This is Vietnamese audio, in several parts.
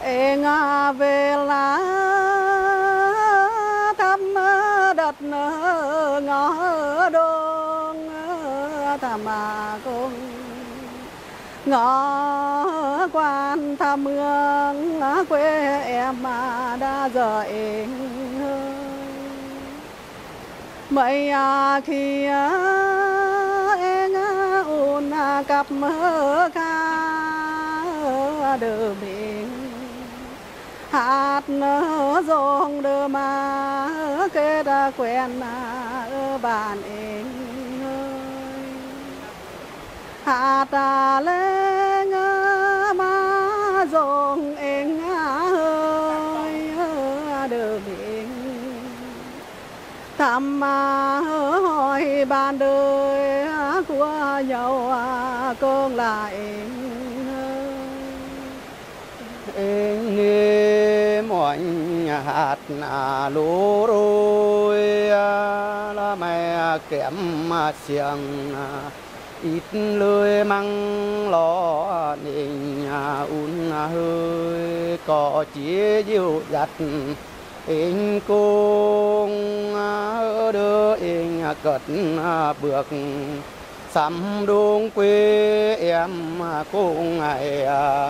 ê nga về lá thăm đất ngõ đôn thăm cùng ngõ quan thăm mương quê em mà đã rời mấy khi em ôn cặp mơ ca đờ mình hát nở rong đờ mà kê đã quen ở bàn em hát lên mà rong em ơi đờ mình thăm hỏi bàn đời của nhau con lại em nghe mọi hạt lúa rồi là mẹ kém xiềng ít lưới măng lò nên hơi có chỉ dịu dắt anh cùng đưa anh cất bước sắm đông quê em cùng ngày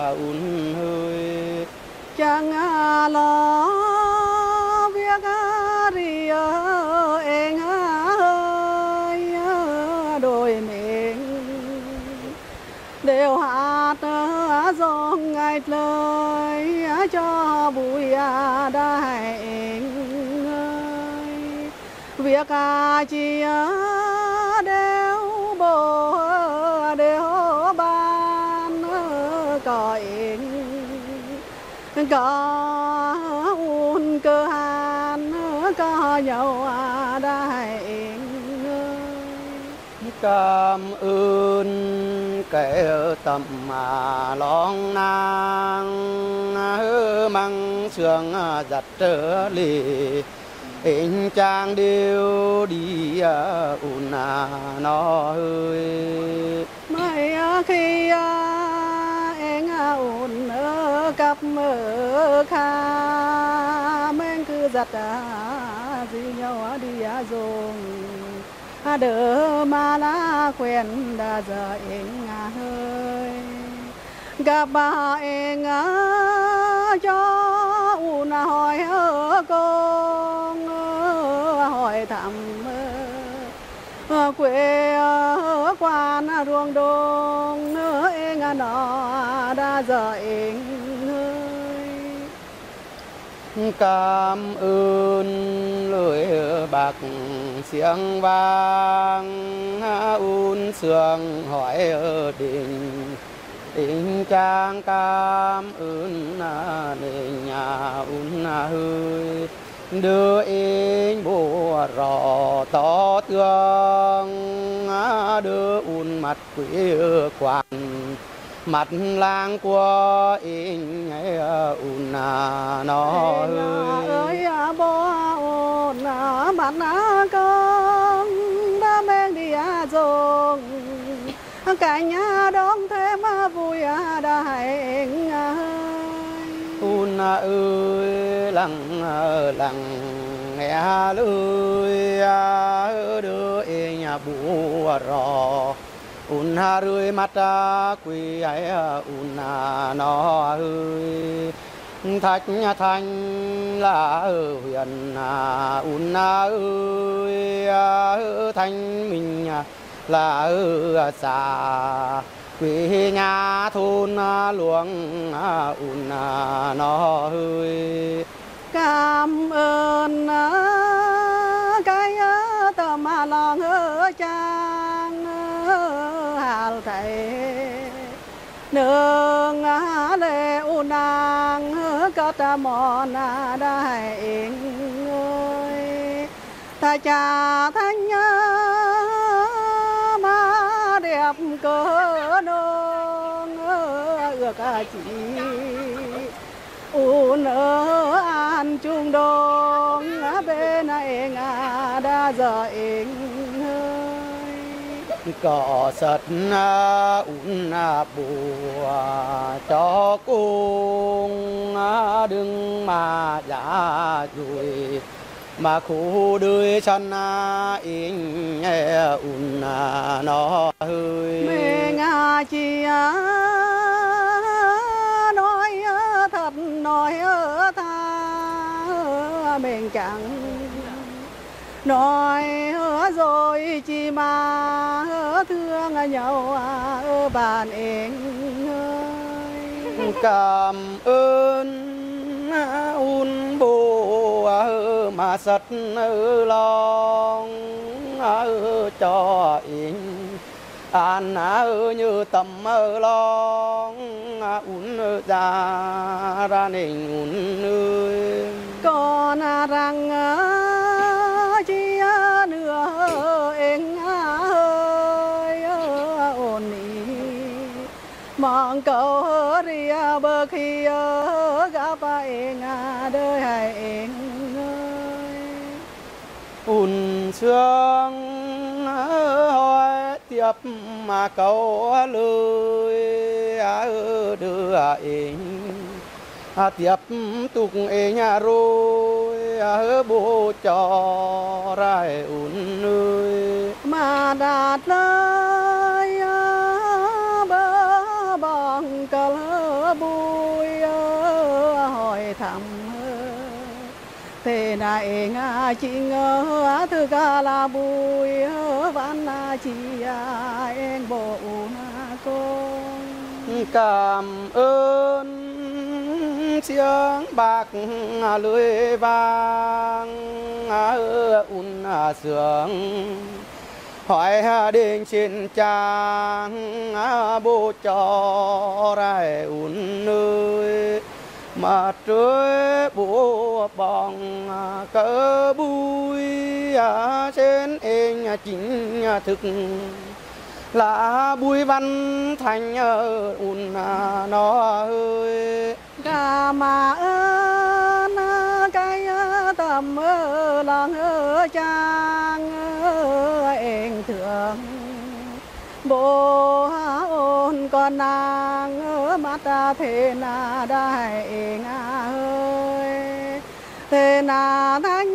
hơi chẳng lo việc gì anh ơi đôi mình đều hát dòng ngày lời cho vui đại ơi việc chi đều bố đều ban cõi có un cơ hàn có nhau đại cảm ơn kẻ tầm mà long nang măng sương giặt trở lì anh chàng đều đi nó hơi mấy khi anh ôn cặp mơ kha men cứ giặt gì nhau đi dùng đỡ mà lá quen đã giờ anh hơi gặp bà anh cho ôn hỏi con hỏi thăm quê quan ruộng đồng anh nó đã giờ anh cảm ơn lời bạc xiềng vang un sương hỏi ở đình trang cảm ơn đình nhà un hơi đưa anh bùa rò to tương đưa un mặt quỷ quan mặt lang của anh un nó ơi bố ôn mặt con đã mang đi dùng cả nhà đón thêm vui đại anh un ơi lặng lặng nghe lời đưa anh bùa rò un rơi mắt quỳ ấy un nó ơi thạch thanh là huyền un ơi thanh mình là xa quê nhà thôn luồng un nó ơi cảm ơn cái tầm lòng trang hào thầy nương lệ u nàng cất mòn đại ơi ta cha thanh mà đẹp cỡ nương ước chỉ u nỡ an chung đong bên này đã giờ có sật un bùa cho cung đừng mà giả rồi mà khu đôi chân in un nó hơi mình chỉ nói thật nói tha mình chẳng nói rồi chỉ mà thương nhau bạn em ơi. Cảm ơn un bố mà sắt lòng cho in an như tầm lòng un ra nên un ơi còn rằng chi nữa em ơi ôn mong cầu ria bơ khi gặp em đời hay em ơi un sương hỏi tiếp mà cầu lời đưa em tiếp tục nhà rồi bố cho rai un ơi mà đạt lời bơ bằng cờ bùi hỏi thăm thế này chị ngờ thư ca là bùi văn chị em bộ con cảm ơn tiếng bạc lưới vàng un sướng hỏi đến trên trang bố cho rai un ơi mà trôi bố bằng cỡ bụi trên em chính thực là bùi văn thành un nó ơi cả mà ơn cái tầm lòng trang em thương bố ôn con nàng mắt thế na đại ơi thế na thanh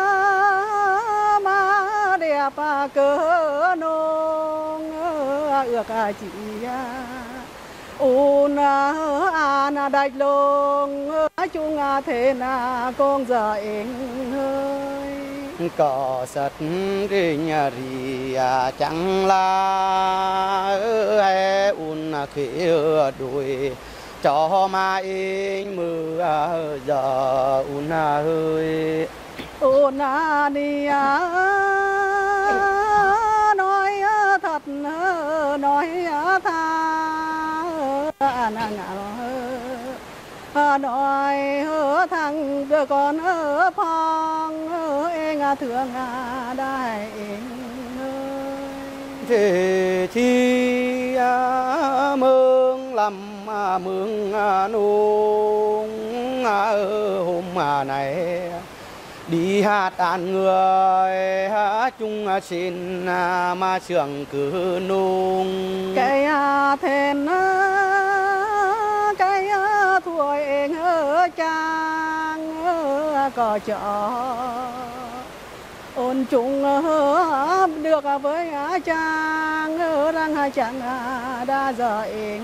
mà đẹp cỡ nông ước chị ôn an đạch lông chung thế na con giờ em ơi có sật đi nhà rì chẳng là un khi đuổi cho mà in mưa giờ un hơi ôn đi nói thật nói tha nói thằng đứa con phong em thương đại thế chi mương làm mương nung hôm này đi hát an người chung xin mà trường cứ nung cái thèn cái tuổi em trang có cho ôn chung được với trang đang chẳng đã giờ em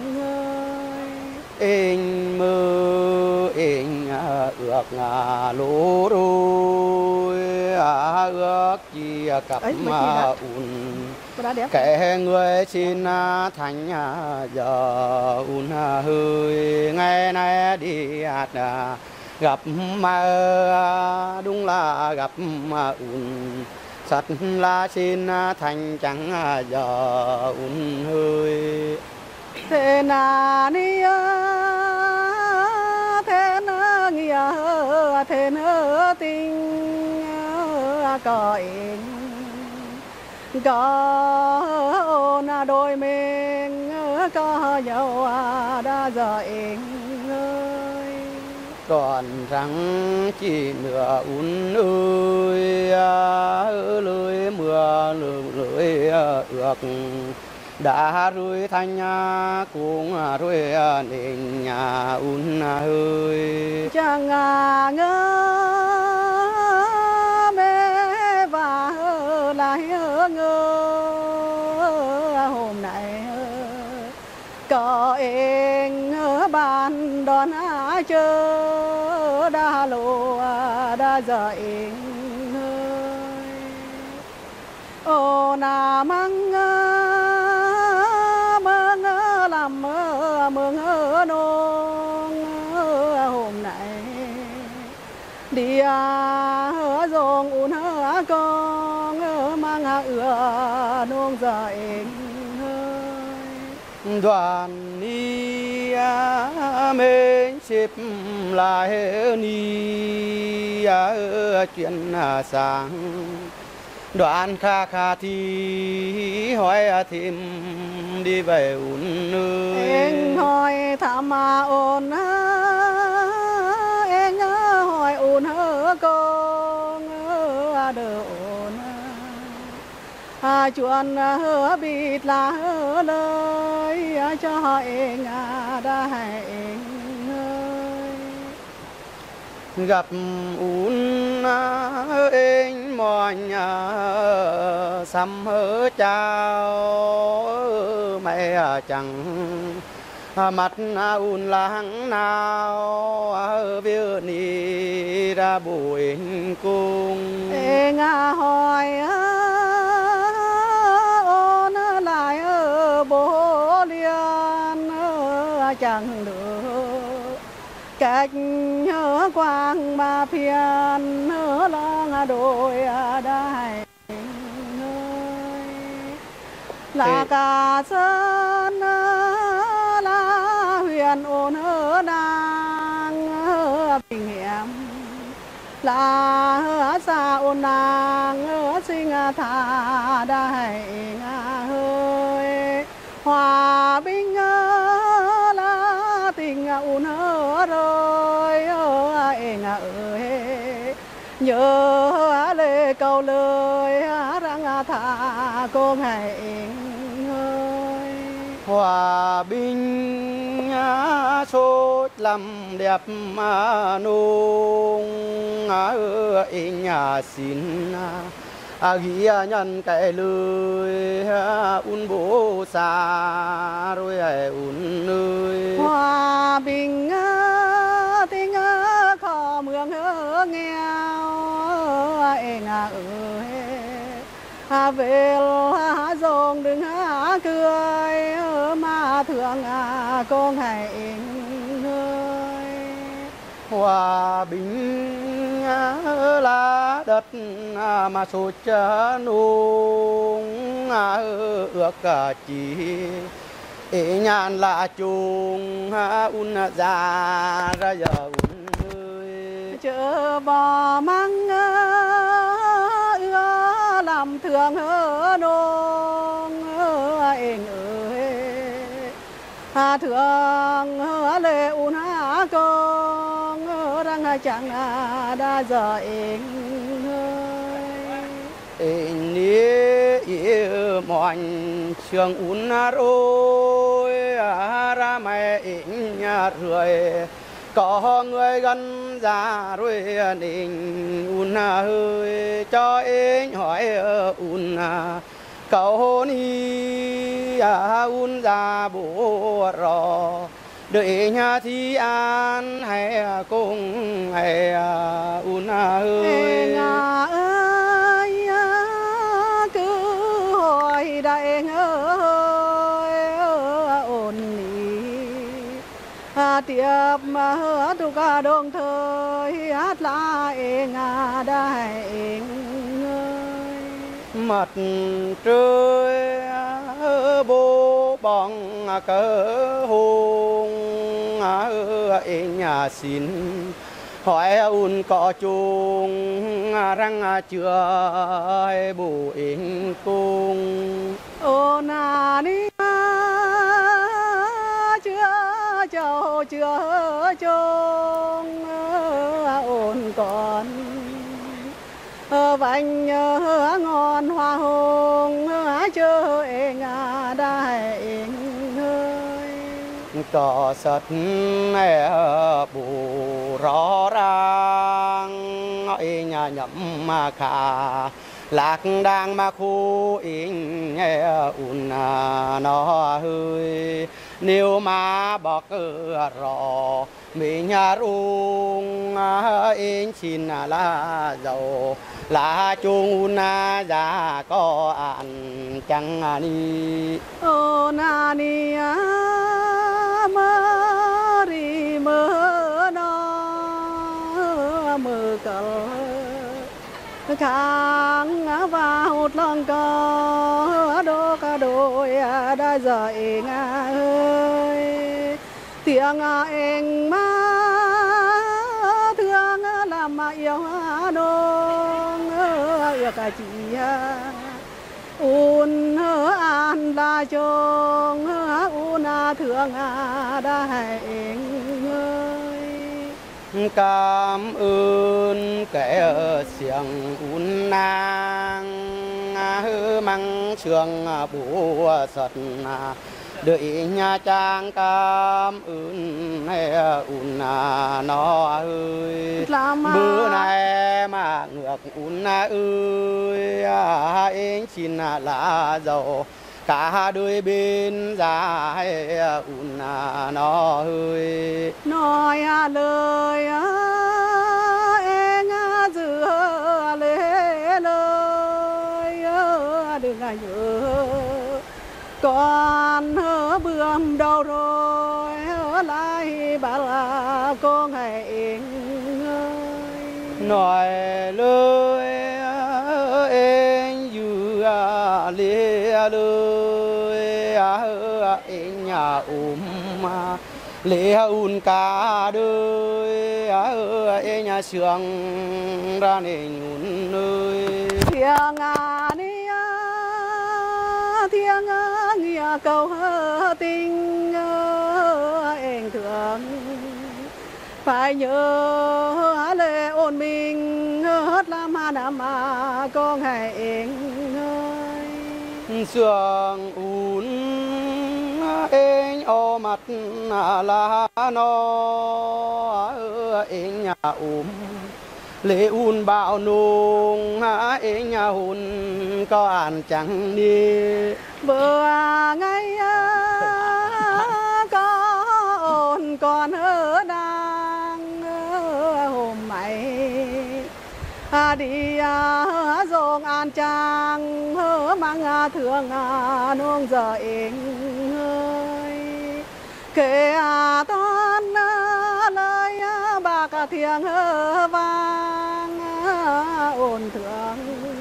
anh mơ anh ước lũ đôi ước chi cặp mà un kẻ người xin thành giờ un hơi ngày nay đi gặp mà đúng là gặp mà un sắt là xin thành chẳng giờ un hơi thế na ni thế na nghĩa thế na tình có em có ôn đôi mình có nhau đã giờ em ơi còn rằng chỉ nửa un ơi lưới mưa lưới ước đã rồi thành cũng rồi nên nhà un hơi đàn đón chờ đa lộ đa dậy ô na măng mơ ngơ làm mơ mơ ngơ nông hôm nay đi hứa dòng un hứa con mang ửa nông dậy đoàn ni mến xếp lại ni chuyện sáng đoạn kha kha thì hỏi thêm đi về un ơi anh hỏi thăm mà ôn anh hỏi ôn hơ con đỡ ôn chuan hứa bịt là hứa lời cho anh đã hẹn gặp un anh mọi nhà xăm hớ chào mẹ chẳng mặt un láng nào viêu ni ra buổi cung anh hỏi ôn lại bố liên chẳng được cách nhớ quang mà phiền nhớ lo đôi đại là cả sơn là huyền ôn đang bình hiểm là xa ôn nàng sinh thả đại hơi hòa bình là tình ôn rồi anh ơi nhớ lời câu lời răng thả cô ngày ơi hòa bình sốt làm đẹp nung anh xin ghi nhận cái lời un bố xa rồi un ơi hòa bình tình khó mường nghèo anh ơi về dòng đừng cười mà thương con hãy ơi hòa bình là đất mà sốt nung ước chỉ nhàn là chung un già ra giờ un ơi chợ bò măng làm thương nông anh ơi thương lệ un con đang chẳng đã giờ anh ơi yêu mọi trường un rồi ra mẹ nhà rồi có người gần già rồi nên un hơi cho anh hỏi un cậu ni un già bố rò đợi nhà thì an hay cùng hay un hơi ơi cứ hỏi đại ơi ôn tiếp mà hứa tu ca đồng thời hát lại đại mặt trời bố bóng cỡ hùng nhà xin hỏi un có chung răng chưa bù in cung ô na đi chưa châu chưa chung ôn còn vành ngon hoa hồng chưa anh đại ơi có sật bù rõ ràng nhà nhậm mà khả lạc đang mà khu in un nó hơi nếu mà bỏ cờ rò mình rung in xin là giàu là chung na già có ăn chẳng ni ô na ni mơ ri mơ nó mơ cờ khang vào lòng có đô cả đôi đã giờ em ơi tiếng em mà thương làm mà yêu đôi yêu cả chị un an la chong un thương đã hẹn cảm ơn kẻ xiềng un nang mang trường bùa sật đợi nhà trang cảm ơn un nó ơi bữa nay mà ngược un ơi anh xin là giàu cả đôi bên dài un nó ơi nói lời em giữa lễ lời đừng nhớ con bướm đâu rồi lại bà là con hẹn nói lời em giữa lễ lời em nhà lễ un cả đời em nhà sương ra nên nhún nơi thiêng thiêng nghĩa cầu tình em thương phải nhớ lễ ôn mình hết làm năm mà con hẹn sương un em ô mặt là nó em nhà lễ un bạo nung em nhà hùn có ăn chẳng đi bữa ngày có ôn còn ở đang hôm mày đi dòng an trang mang thương nông giờ em ơi kể toán lời bạc thiêng vang ôn thương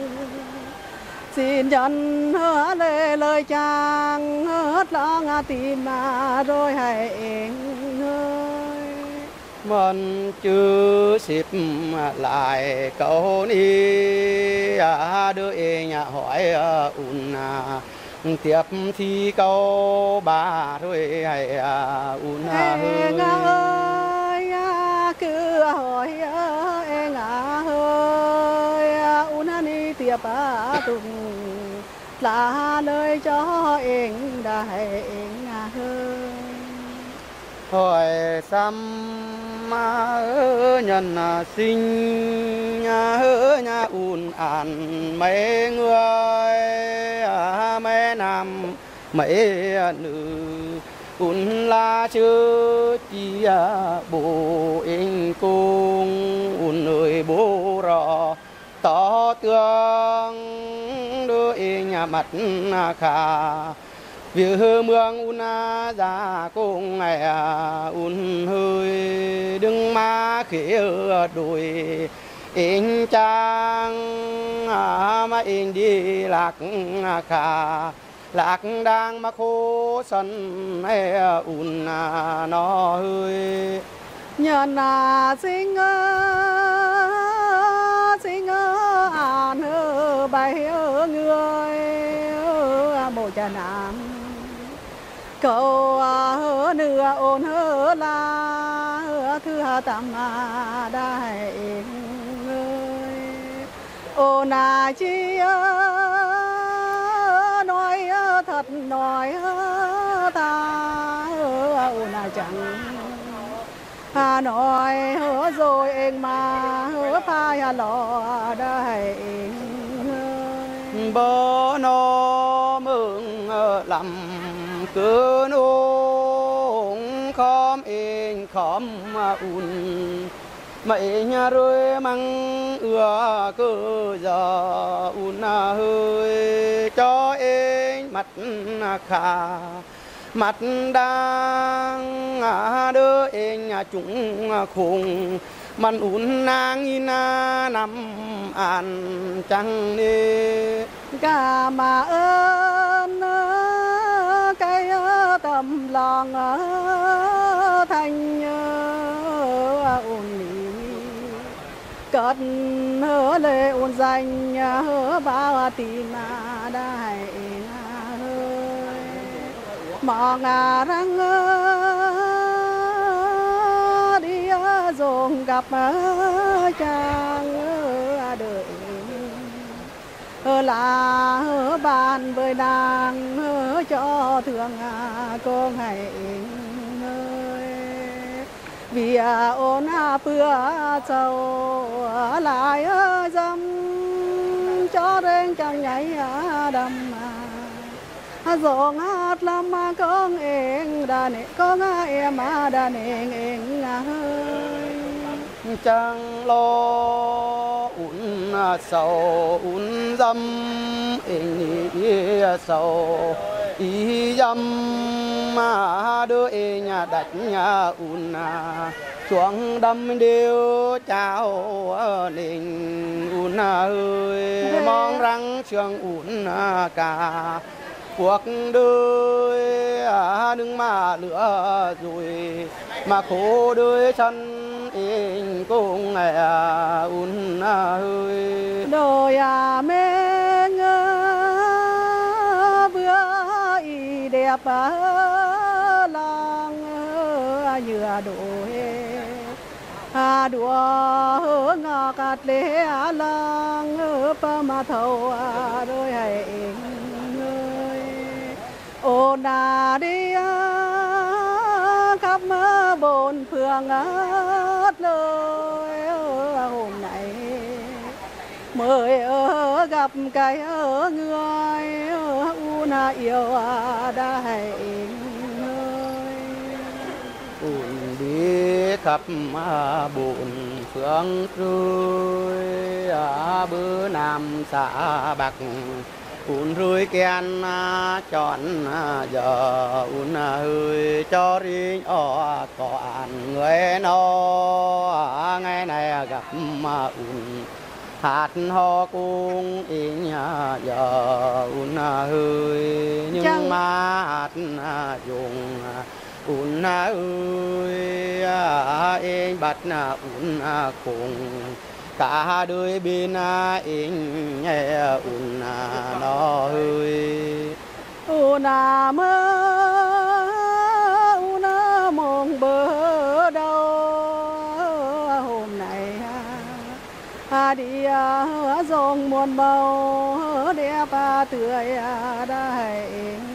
xin chân lệ lời chàng hết lo tìm rồi hãy em ơi mình chưa xịp lại câu đi đứa nhà hỏi un tiếp thì câu bà rồi hay un em ơi cứ hỏi em ơi un đi tiếp tùng là lời cho em đã hẹn ơi hỏi xăm nhân sinh nhà un an mấy người mấy nam mấy nữ un la chưa chi bố anh cung un ơi bố rò tỏ tương đôi nhà mặt khả vì mương un già cùng ngày un hơi đừng má khỉ đuổi anh trang mà anh đi lạc khả lạc đang mà khô sân un nó hơi nhân sinh sinh an bay người một cha nam cậu nửa ôn hơ la thứ tam đại ơi ôn chi nói thật nói ta ôn chẳng nói hứa rồi em mà hứa phai lò đây bố nó mừng làm cứ nô khom ên khom un mày nhà rồi mang ưa cơ giờ un hơi cho ên mặt khà mặt đang đỡ ên chúng khùngมันอุ่นนางอีนานำอ่านจังนี่กามาเอิญไก่ตำลองthànhอุ่นนี้เกิดเลยอุ่นใจบ่าวตีมาได้มองรังdồn gặp chàng đợi là bàn với nàng cho thương con hãy vì ôn bữa sầu lại dâm cho đến chẳng nhảy đầm dòng hát làm mà con em đàn con em đàn em chẳng lo un sầu un dâm em sầu ý dâm mà đứa nhà đặt nhà un xuống đâm điêu chào đình un ơi mong răng trường un cả cuộc đời đừng mà lửa rồi mà khổ đời chân in cũng ngày un hơi đôi men bữa y đẹp lòng nhựa đôi đùa ngọt lẽ lòng mà thâu đôi hay ô na đi khắp bốn phương ớt lời hôm nay mới gặp cái người u na yêu đại un đi khắp bốn phương trôi bữa nam xã bạc un rơi kén chọn giờ un hơi cho riêng ở còn người nó ngày này gặp un hạt ho cung in giờ un hơi nhưng mà hạt dùng un ơi em bắt un cùng cả đôi bên in nghe un nó hơi un mơ un mong bờ đâu hôm nay đi dòng muôn màu đẹp tươi đại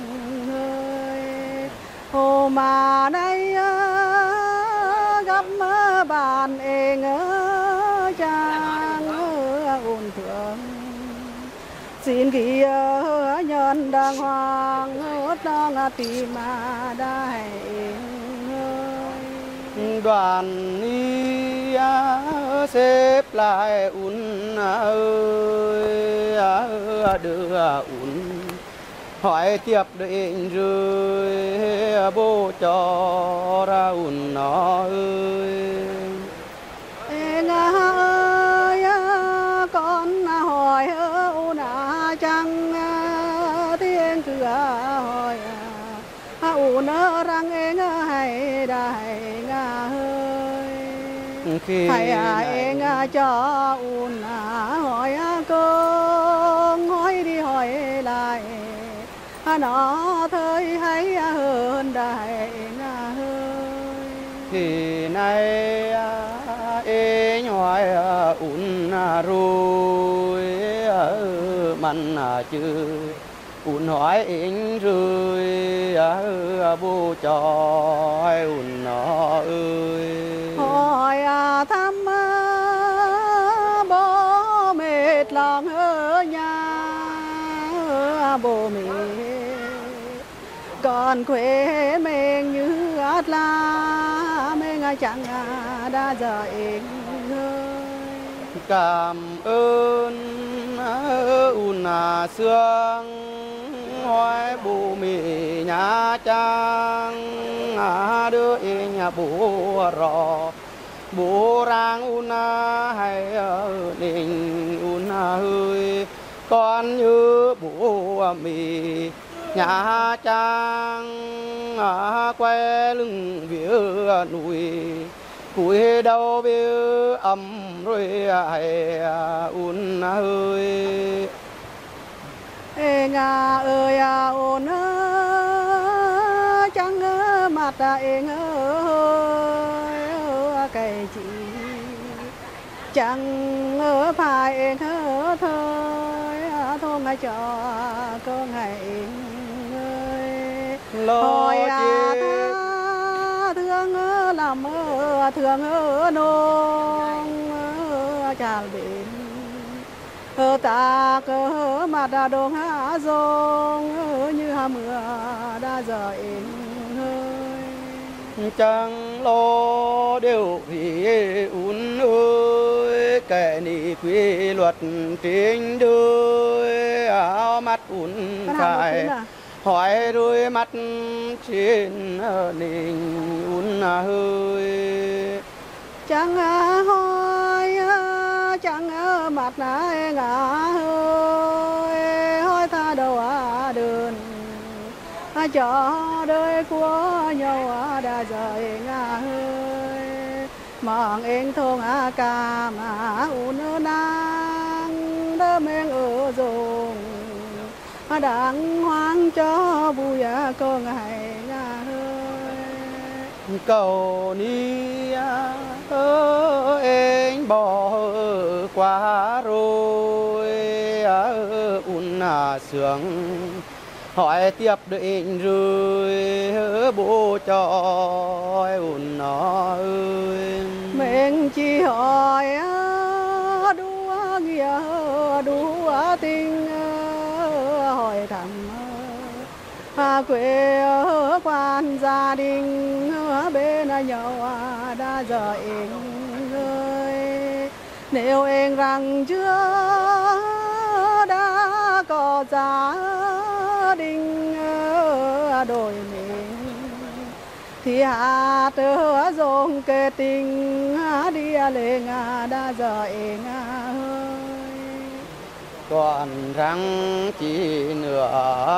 hôm mà đây gặp bạn em chàng ôn thương xin kia nhân đàng hoàng đang tìm mà đại đoàn đi xếp lại un ơi đưa un hỏi tiếp định rồi bố cho ra un nó ơi em ơi con hỏi un chẳng tiếng cửa hỏi un răng em hay đại hơi hay em cho un hỏi con hỏi đi hỏi lại nó thôi hay hơn đại hơi thì nay ê nhoi un rồi mặn chứ un hỏi anh rồi bố cho un nó ơi hỏi thăm bố mệt lòng ở nhà bố mệt còn quê mình như át la chẳng đã giờ ên ơi cảm ơn sương hoài bù mì nhà trang đưa nhà bù rò bù rang hay đình hơi con như bù mì nhà trang quay lưng vía núi cúi đầu vía ấm rồi hay hơi ê ngà ơi ôn chẳng mặt ê ơi cái chị chẳng phải ê thôi thôi ngay cho con ngày lo ta thương làm thương nông chào đến ta cơ mà đã đông hạ rong như hà mưa đã giờ em hơi chẳng lo đều vì ơi kẻ ni quy luật chính đôi áo mắt phải hỏi đôi mắt trên nình hơi chẳng hỏi chẳng mặt nãy ngã hơi hỏi tha đầu đường cho đời của nhau đã rời ngã hơi mong em thôn ca mà nang đỡ men ở rồng đang hoang cho vui con ngày ngã hơi cầu ni anh bỏ qua rồi sướng hỏi tiếp đợi rồi bố cho nó ơi mình chỉ hỏi đua nghĩa đua tình hỏi thăm quê quan gia đình bên nhau đã giờ em ơi nếu em rằng chưa đã có gia đình đổi mình thì hạ tớ dòng kê tình đi lên đã giờ em ơi còn răng chỉ nửa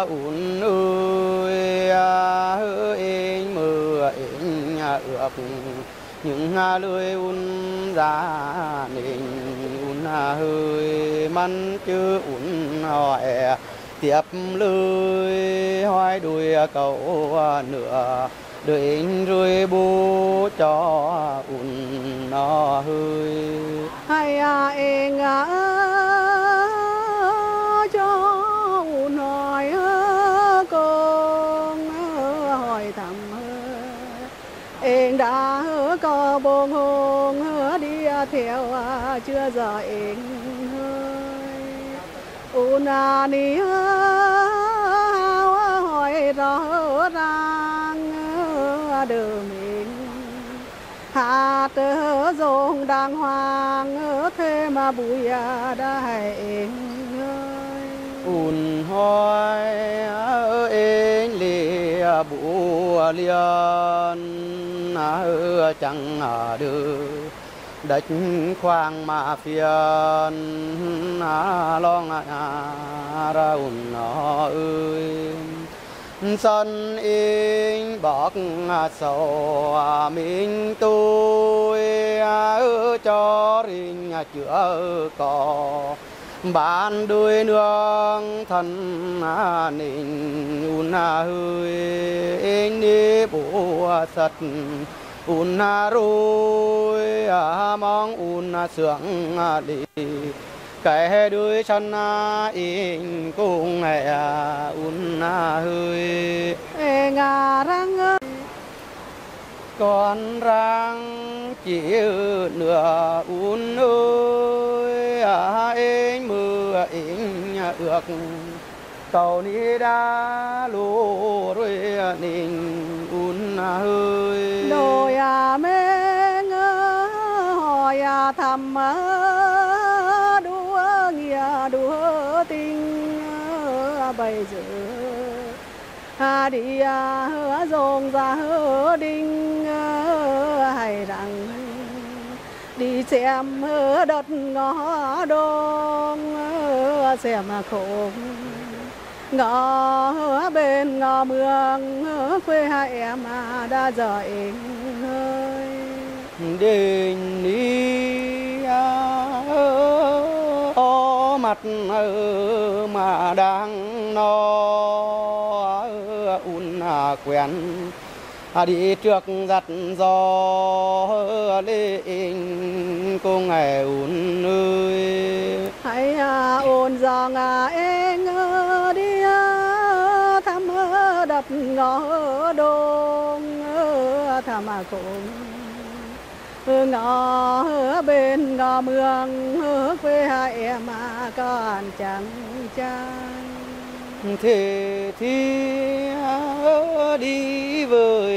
ơi anh mưa anh ướp những lưới ra nên hơi mắn chứ hỏi tiếp lưới hỏi đuôi cầu nửa đợi anh rồi bố cho nó hơi hay anh cho nói con hỏi thăm em đã có bông hôn đi theo chưa giờ em hơi ni hỏi rõ ràng đời mình hạ tớ dòng đàng hoàng thế mà bụi đã hay em hỏi anh lìa bùa liền chẳng được đất khoang mà phiền lo ra nó ơi sân in bọc sầu mình tôi cho rình chữa cỏ bán đuôi nương thân nình hơi anh đi bùa sật rồi mong sướng đi cái đuôi chân in cũng ngày hơi ngà răng con răng chỉ nửa ơi anh mưa anh ước cầu ni đã lù rồi ninh hơi đôi mê thầm đua nghĩa đua tình bây giờ đi dồn ra đinh hay rằng đi xem đất ngõ đông xem khổ ngõ bên ngõ mương quê hai em đã giờ em ơi đình đi mặt mà đang no quen đi trước giặt gió lên cô ngày ơi hãy ôn rằng em đi thăm đập ngõ đông thăm cũng ngõ bên ngõ mương quê hai em còn chẳng chẳng thế thì đi với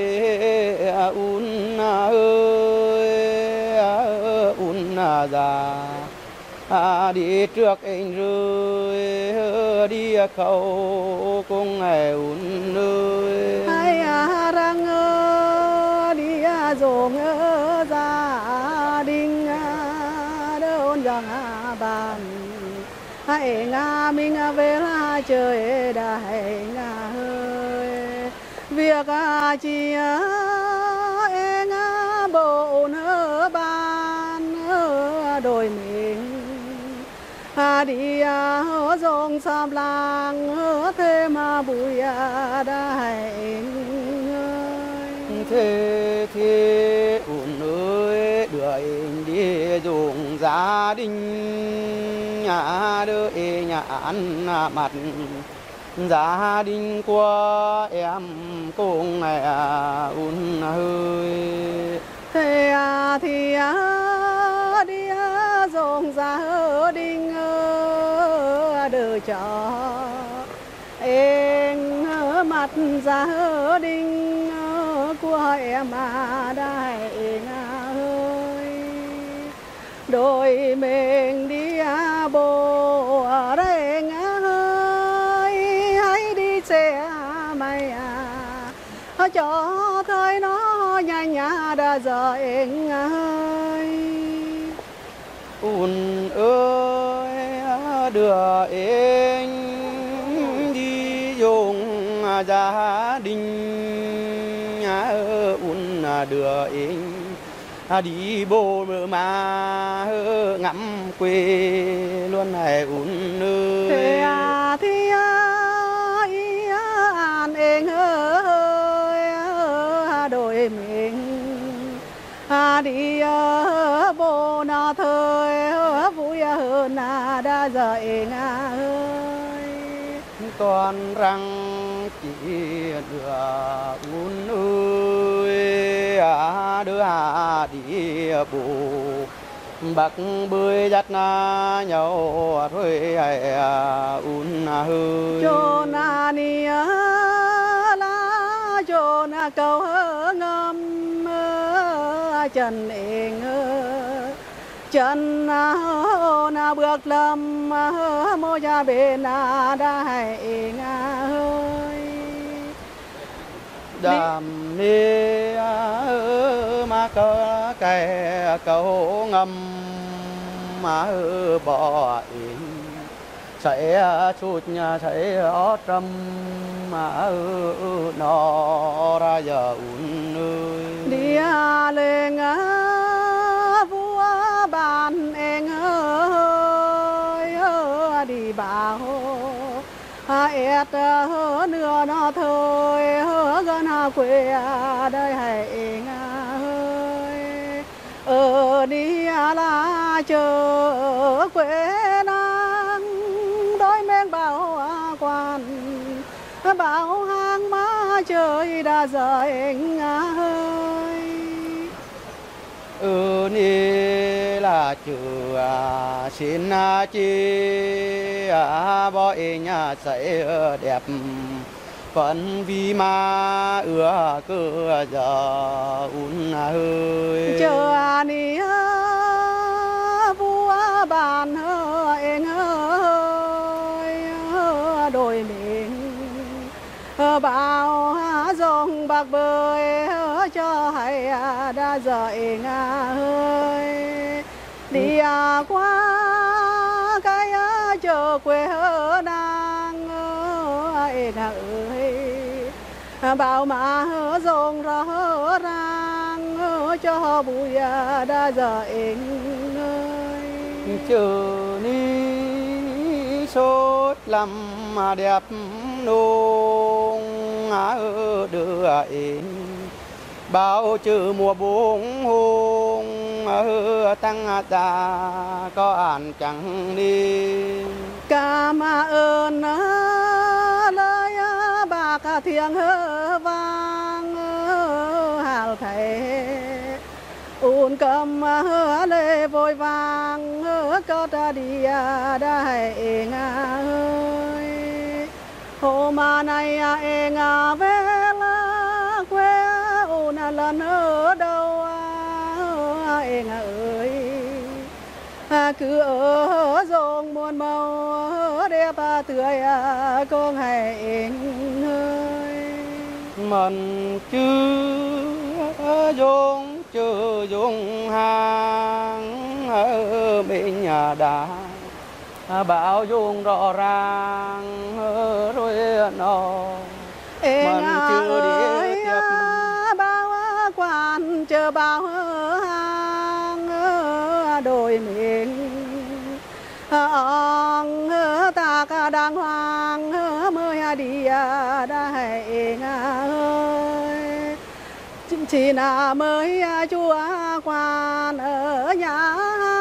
già đi trước anh rồi đi khâu cùng ngày ơi ai răng đi dồn gia đình đơn rằng bàn hãy mình về là trời đại ơi việc chi em bồn ban đôi mình đi dòng xăm làng thêm bụi đại thế thì ơi đưa anh đi dùng gia đình nhà đưa nhà ăn mặt gia đình của em cùng ngày hơi thế thì đi dòng gia đình đưa cho em mặt gia đình của em đại ơi đôi mình đi bộ đây ơi hãy đi xe mày cho thời nó nhanh đã giờ em ơi ơi đưa em đi dùng gia đình đưa em đi bộ mà ngắm quê luôn này ơi thế thì an em ơi đôi mình đi bộ nó thời vui hơn đã giờ em ơi toàn rằng chỉ đưa ơi đưa đi bộ bạc bơi dắt nhau thôi hơi cho na ni lá cho na cầu ngâm chân em chân na bước lâm mô gia bên đại ơi đam mê mà có cái cầu ngâm mà bỏ in sẽ chút nhà sẽ ở trăm mà nó ra giờ ơi đi lên vua bàn em ơi đi bảo et nửa nó thôi gần quê đây hãy ơi đi là chờ quê nắng đôi men bảo quan bảo hàng má trời đã rời ơi ni là chữ xin chi bỏ nhà sẽ đẹp phận vì mà ưa cơ giờ hơi chờ ni giờ ơi đi qua cái chợ quê hơ nàng ơi bảo mà rồng rõ ràng cho bụi đã giờ ơi chờ ni sốt làm mà đẹp nông đưa bao trừ mùa buông hùng tăng ta có ăn chẳng đi cảm ơn lời bạc thiêng vang hào thầy ôn cầm lê vội vàng có ta đi đại ơi hôm nay em về là quê ôn lần ở đâu em ơi cứ ở rồng muôn màu đẹp tươi con hãy em ơi mình chưa dùng chưa dùng hàng ở bên nhà đã bảo dùng rõ ràng rồi nó mình chưa đi tiếp bao quan chờ bao hàng đôi mình ông ta cả đang hoàng mới đi đại ơi chỉ là mới chúa quan ở nhà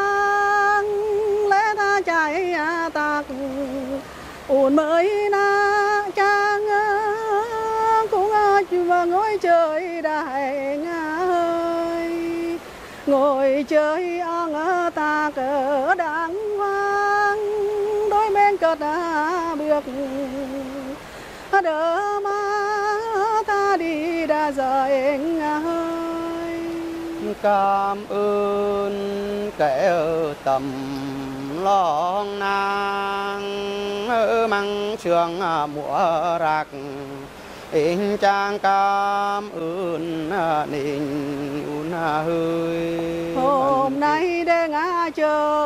lẽ ta chạy tạc ổn mới na trang cũng mà ngồi chơi đại ơi ngồi chơi ông ta cỡ đang hoang đôi bên cất bước đỡ mà ta đi đã rời anh ơi cảm ơn kẻ tầm lo nàng mang trường mùa rạc anh trang cảm ơn nín hơi hôm nay để ngã chờ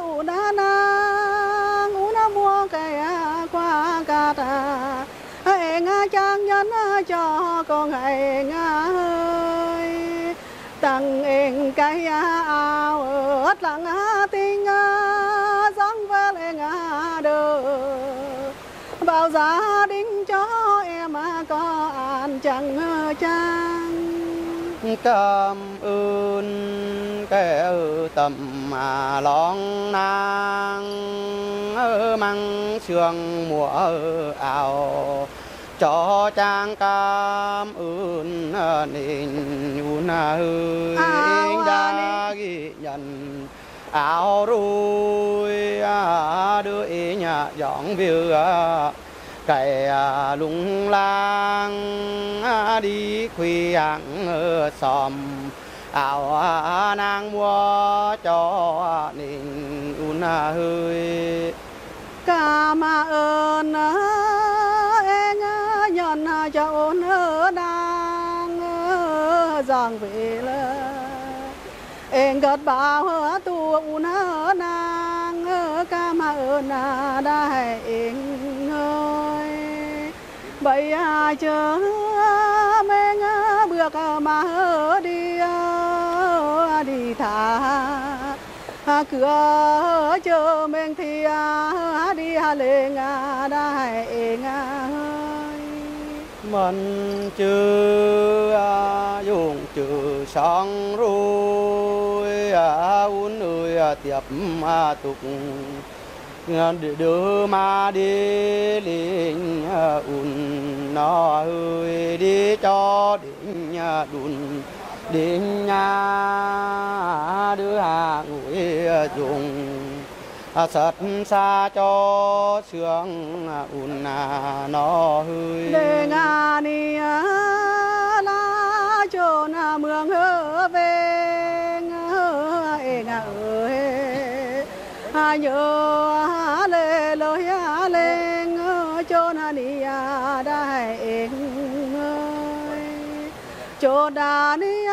una mua cái qua cả ta anh trang nhân cho con anh ơi tặng anh cái áo ớt lặng tình dáng về lên đời bao gia đình cho em có ăn chẳng chăng cảm ơn kẻ tầm mà lon nàng mang sương mùa ảo cho trang cảm ơn nín hơi đã ghi nhận áo rồi đưa nhà dọn việc cái lung lang đi khuya xòm áo nàng mua cho nín hơi cảm ơn em nhận cho ôn đang dòng về là em gật bảo tu ôn nàng cảm ơn đại em ơi bây giờ mình bước mà đi đi thả cửa chờ mình thì đi lên đại ơi mình chưa dùng trừ xong rồi uốn ơi tiếp tục đưa mà đi lên nó hơi đi cho đến đun đến nhà đưa ngồi dùng sật xa cho sương nó hơi để ngà ni lá chôn mương về ngà ơi nhớ lê lối lên chôn ni đại ơi chôn đà ni